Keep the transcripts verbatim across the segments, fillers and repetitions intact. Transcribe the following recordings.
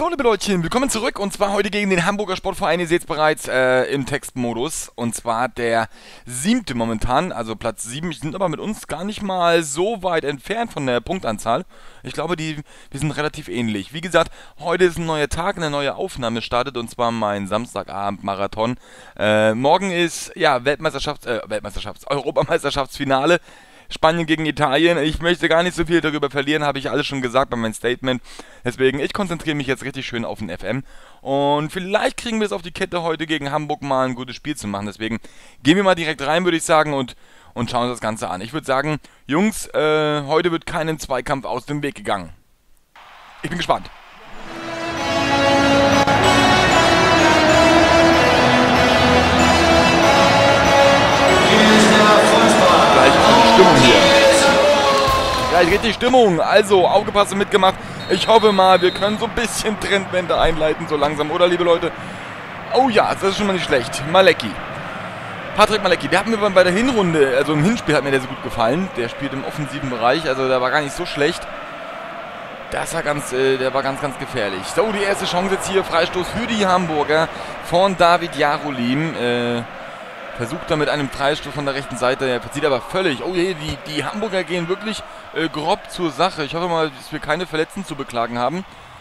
So, liebe Leutchen, willkommen zurück und zwar heute gegen den Hamburger Sportverein. Ihr seht es bereits äh, im Textmodus und zwar der siebte momentan, also Platz sieben. Wir sind aber mit uns gar nicht mal so weit entfernt von der Punktanzahl. Ich glaube, die, wir sind relativ ähnlich. Wie gesagt, heute ist ein neuer Tag, eine neue Aufnahme startet und zwar mein Samstagabend-Marathon. Äh, morgen ist, ja, Weltmeisterschafts-, äh, Weltmeisterschafts-, Europameisterschaftsfinale. Spanien gegen Italien. Ich möchte gar nicht so viel darüber verlieren, habe ich alles schon gesagt bei meinem Statement. Deswegen, ich konzentriere mich jetzt richtig schön auf den F M. Und vielleicht kriegen wir es auf die Kette, heute gegen Hamburg mal ein gutes Spiel zu machen. Deswegen gehen wir mal direkt rein, würde ich sagen, und, und schauen uns das Ganze an. Ich würde sagen, Jungs, äh, heute wird keinen Zweikampf aus dem Weg gegangen. Ich bin gespannt. Stimmung hier. Gleich richtig Stimmung. Also, aufgepasst und mitgemacht. Ich hoffe mal, wir können so ein bisschen Trendwende einleiten, so langsam, oder, liebe Leute? Oh ja, das ist schon mal nicht schlecht. Malecki. Patrick Malecki, der hat mir bei der Hinrunde, also im Hinspiel hat mir der so gut gefallen. Der spielt im offensiven Bereich, also der war gar nicht so schlecht. Das war ganz, äh, der war ganz, ganz gefährlich. So, die erste Chance jetzt hier, Freistoß für die Hamburger von David Jarolim. Äh... Versucht er mit einem Freistoß von der rechten Seite, er verzieht aber völlig. Oh je, die, die Hamburger gehen wirklich äh, grob zur Sache. Ich hoffe mal, dass wir keine Verletzten zu beklagen haben.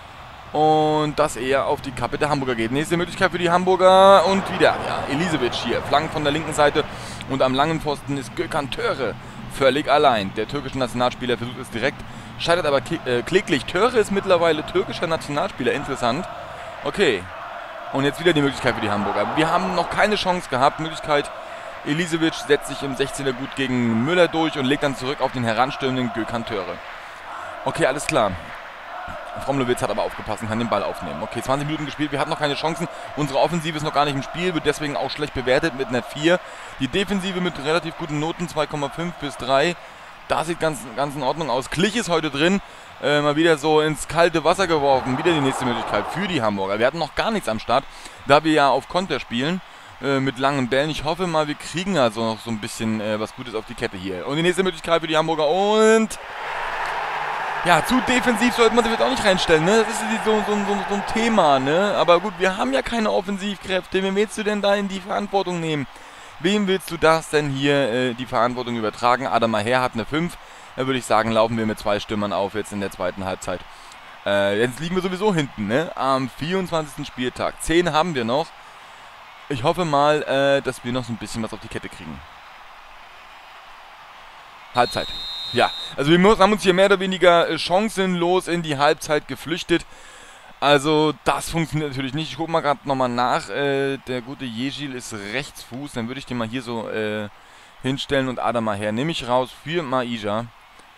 Und dass er auf die Kappe der Hamburger geht. Nächste Möglichkeit für die Hamburger und wieder, ja, Elisevic hier. Flanken von der linken Seite und am langen Pfosten ist Gökhan Töre völlig allein. Der türkische Nationalspieler versucht es direkt, scheitert aber äh, kläglich. Töre ist mittlerweile türkischer Nationalspieler, interessant. Okay. Und jetzt wieder die Möglichkeit für die Hamburger. Wir haben noch keine Chance gehabt. Möglichkeit, Elisevic setzt sich im sechzehner gut gegen Müller durch und legt dann zurück auf den heranstürmenden Gökhan Töre. Okay, alles klar. Fromlowitz hat aber aufgepasst und kann den Ball aufnehmen. Okay, zwanzig Minuten gespielt, wir hatten noch keine Chancen. Unsere Offensive ist noch gar nicht im Spiel, wird deswegen auch schlecht bewertet mit einer vier. Die Defensive mit relativ guten Noten, zwei Komma fünf bis drei. Da sieht ganz, ganz in Ordnung aus. Klich ist heute drin. Äh, mal wieder so ins kalte Wasser geworfen. Wieder die nächste Möglichkeit für die Hamburger. Wir hatten noch gar nichts am Start, da wir ja auf Konter spielen. Äh, mit langen Bällen. Ich hoffe mal, wir kriegen also noch so ein bisschen äh, was Gutes auf die Kette hier. Und die nächste Möglichkeit für die Hamburger. Und ja, zu defensiv sollte man sich jetzt auch nicht reinstellen, ne? Das ist so, so, so, so ein Thema, ne? Aber gut, wir haben ja keine Offensivkräfte. Wen willst du denn da in die Verantwortung nehmen? Wem willst du das denn hier äh, die Verantwortung übertragen? Adam Maher hat eine fünf. Da würde ich sagen, laufen wir mit zwei Stürmern auf jetzt in der zweiten Halbzeit. Äh, jetzt liegen wir sowieso hinten, ne? Am vierundzwanzigsten Spieltag. zehn haben wir noch. Ich hoffe mal, äh, dass wir noch so ein bisschen was auf die Kette kriegen. Halbzeit. Ja, also wir haben uns hier mehr oder weniger äh, chancenlos in die Halbzeit geflüchtet. Also das funktioniert natürlich nicht. Ich gucke mal gerade nochmal nach. Äh, der gute Jejil ist Rechtsfuß. Dann würde ich den mal hier so äh, hinstellen und Adam Maher nehme ich raus für Maija.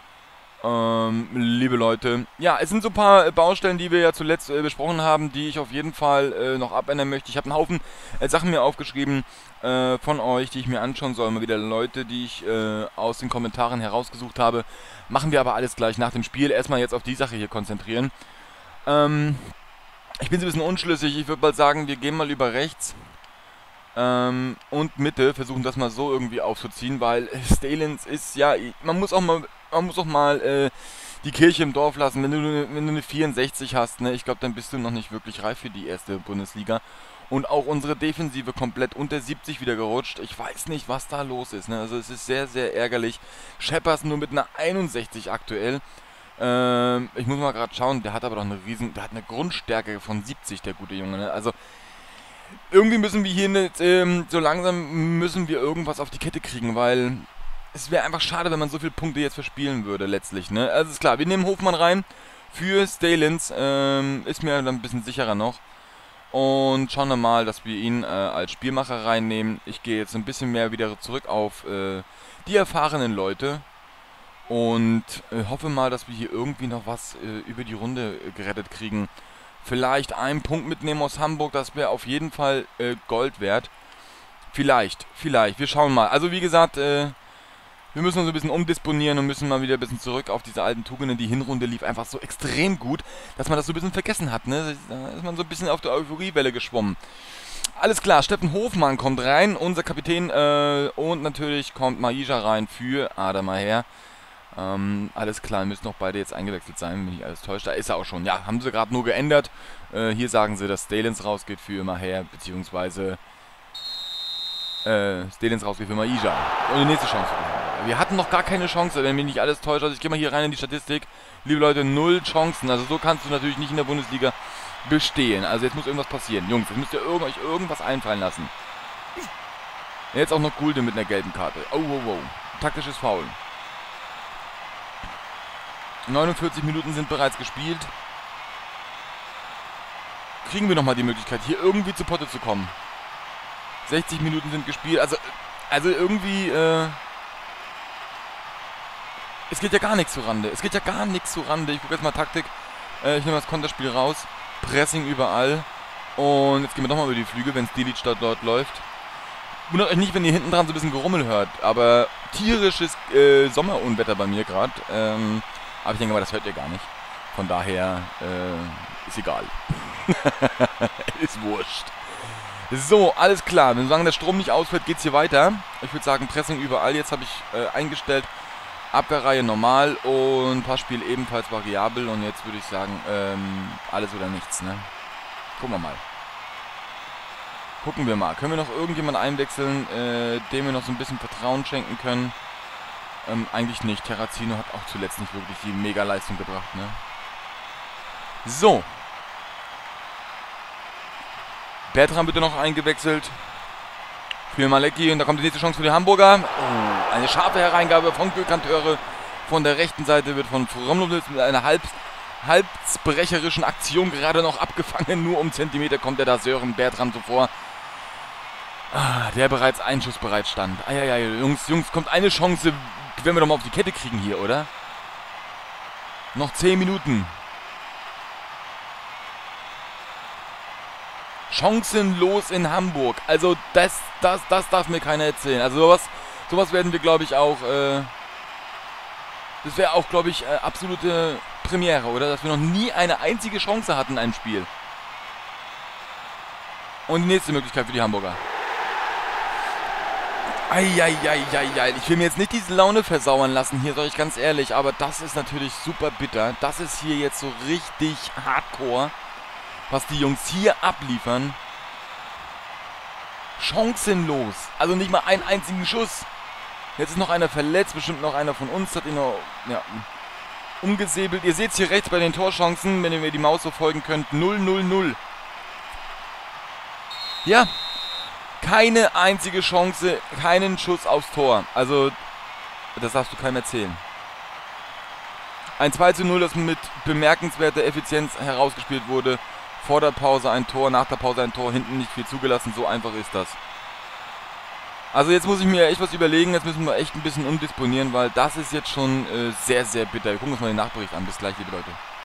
Ähm, liebe Leute. Ja, es sind so ein paar Baustellen, die wir ja zuletzt äh, besprochen haben, die ich auf jeden Fall äh, noch abändern möchte. Ich habe einen Haufen äh, Sachen mir aufgeschrieben äh, von euch, die ich mir anschauen soll. Mal wieder Leute, die ich äh, aus den Kommentaren herausgesucht habe. Machen wir aber alles gleich nach dem Spiel. Erstmal jetzt auf die Sache hier konzentrieren. Ähm, ich bin so ein bisschen unschlüssig. Ich würde mal sagen, wir gehen mal über rechts ähm, und Mitte, versuchen das mal so irgendwie aufzuziehen, weil Stalins ist, ja, man muss auch mal, man muss auch mal äh, die Kirche im Dorf lassen. Wenn du, wenn du eine vierundsechzig hast, ne, ich glaube, dann bist du noch nicht wirklich reif für die erste Bundesliga. Und auch unsere Defensive komplett unter siebzig wieder gerutscht. Ich weiß nicht, was da los ist, ne? Also es ist sehr, sehr ärgerlich. Scheppers nur mit einer einundsechzig aktuell. Ähm, ich muss mal gerade schauen, der hat aber doch eine riesen, der hat eine Grundstärke von siebzig, der gute Junge, ne? Also irgendwie müssen wir hier nicht, ähm, so langsam müssen wir irgendwas auf die Kette kriegen, weil es wäre einfach schade, wenn man so viele Punkte jetzt verspielen würde letztlich, ne? Also ist klar, wir nehmen Hofmann rein für Stalins, ähm, ist mir dann ein bisschen sicherer noch. Und schauen wir mal, dass wir ihn äh, als Spielmacher reinnehmen. Ich gehe jetzt ein bisschen mehr wieder zurück auf äh, die erfahrenen Leute. Und äh, hoffe mal, dass wir hier irgendwie noch was äh, über die Runde äh, gerettet kriegen. Vielleicht einen Punkt mitnehmen aus Hamburg, das wäre auf jeden Fall äh, Gold wert. Vielleicht, vielleicht, wir schauen mal. Also wie gesagt, äh, wir müssen uns ein bisschen umdisponieren und müssen mal wieder ein bisschen zurück auf diese alten Tugenden. Die Hinrunde lief einfach so extrem gut, dass man das so ein bisschen vergessen hat, ne? Da ist man so ein bisschen auf der Euphoriewelle geschwommen. Alles klar, Steffen Hofmann kommt rein, unser Kapitän, äh, und natürlich kommt Maija rein für Adam Maher. Ähm, alles klar, müssen noch beide jetzt eingewechselt sein, wenn ich alles täuscht. Da ist er auch schon. Ja, haben sie gerade nur geändert. Äh, hier sagen sie, dass Stalins rausgeht für Maher, beziehungsweise äh, Stalins rausgeht für Maija. Und die nächste Chance. Wir hatten noch gar keine Chance, wenn mich nicht alles täuscht. Also ich gehe mal hier rein in die Statistik. Liebe Leute, null Chancen. Also so kannst du natürlich nicht in der Bundesliga bestehen. Also jetzt muss irgendwas passieren. Jungs, jetzt müsst ihr irgend, euch irgendwas einfallen lassen. Jetzt auch noch Gulde mit einer gelben Karte. Oh, wow, wow. Taktisches Foul. neunundvierzig Minuten sind bereits gespielt. Kriegen wir nochmal die Möglichkeit, hier irgendwie zu Potte zu kommen. sechzig Minuten sind gespielt. Also, also irgendwie, äh... es geht ja gar nichts zurande. Es geht ja gar nichts zurande. Ich gucke jetzt mal Taktik. Äh, ich nehme das Konterspiel raus. Pressing überall. Und jetzt gehen wir nochmal über die Flügel, wenn Stilic dort, dort läuft. Wundert euch nicht, wenn ihr hinten dran so ein bisschen Gerummel hört. Aber tierisches äh, Sommerunwetter bei mir gerade. Ähm... Aber ich denke mal, das hört ihr gar nicht. Von daher, äh, ist egal. Ist wurscht. So, alles klar. Wenn solange der Strom nicht ausfällt, geht es hier weiter. Ich würde sagen, Pressing überall. Jetzt habe ich äh, eingestellt. Abwehrreihe normal und Passspiel ebenfalls variabel. Und jetzt würde ich sagen, ähm, alles oder nichts, ne? Gucken wir mal. Gucken wir mal. Können wir noch irgendjemanden einwechseln, äh, dem wir noch so ein bisschen Vertrauen schenken können? Ähm, eigentlich nicht. Terrazino hat auch zuletzt nicht wirklich die Mega-Leistung gebracht, ne? So. Bertram bitte noch eingewechselt. Für Malecki. Und da kommt die nächste Chance für die Hamburger. Oh, eine scharfe Hereingabe von Gökantöre. Von der rechten Seite wird von Fromlowitz mit einer halb, halbsbrecherischen Aktion gerade noch abgefangen. Nur um Zentimeter kommt der da Sören Bertram zuvor. Ah, der bereits einschussbereit stand. Eieiei, Jungs, Jungs, kommt eine Chance. Werden wir doch mal auf die Kette kriegen hier, oder? Noch zehn Minuten. Chancenlos in Hamburg. Also das, das, das darf mir keiner erzählen. Also sowas, sowas werden wir, glaube ich, auch... Äh, das wäre auch, glaube ich, äh, absolute Premiere, oder? Dass wir noch nie eine einzige Chance hatten in einem Spiel. Und die nächste Möglichkeit für die Hamburger. Eieieiei, ich will mir jetzt nicht diese Laune versauern lassen, hier sage ich ganz ehrlich, aber das ist natürlich super bitter. Das ist hier jetzt so richtig hardcore, was die Jungs hier abliefern. Chancenlos, also nicht mal einen einzigen Schuss. Jetzt ist noch einer verletzt, bestimmt noch einer von uns hat ihn noch, ja, umgesäbelt. Ihr seht es hier rechts bei den Torchancen, wenn ihr mir die Maus so folgen könnt, null null null. Ja. Keine einzige Chance, keinen Schuss aufs Tor. Also, das darfst du keinem erzählen. Ein zwei zu null, das mit bemerkenswerter Effizienz herausgespielt wurde. Vor der Pause ein Tor, nach der Pause ein Tor, hinten nicht viel zugelassen. So einfach ist das. Also jetzt muss ich mir echt was überlegen. Jetzt müssen wir echt ein bisschen umdisponieren, weil das ist jetzt schon äh, sehr, sehr bitter. Wir gucken uns mal den Nachbericht an. Bis gleich, liebe Leute.